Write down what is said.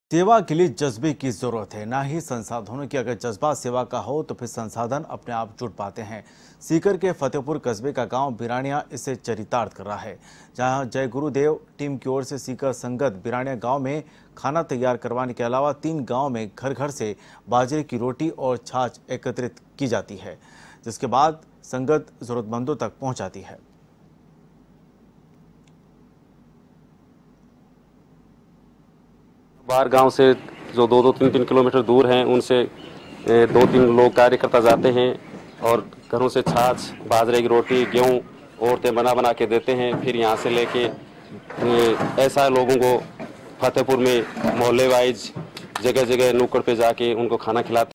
सेवा के लिए जज्बे की जरूरत है, ना ही संसाधनों की। अगर जज्बा सेवा का हो तो फिर संसाधन अपने आप जुट पाते हैं। सीकर के फतेहपुर कस्बे का गांव बिरानिया इसे चरितार्थ कर रहा है, जहां जय गुरुदेव टीम की ओर से सीकर संगत बिरानिया गांव में खाना तैयार करवाने के अलावा 3 गांव में घर घर से बाजरे की रोटी और छाछ एकत्रित की जाती है, जिसके बाद संगत जरूरतमंदों तक पहुंचाती है। बाहर गांव से जो 2-3 किलोमीटर दूर हैं, उनसे 2-3 लोग कार्यकर्ता जाते हैं और घरों से छाछ, बाजरे की रोटी, गेहूं औरतें बना के देते हैं। फिर यहां से लेके ऐसा लोगों को फतेहपुर में मोहल्ले वाइज जगह जगह नुक्कड़ पे जाके उनको खाना खिलाते हैं।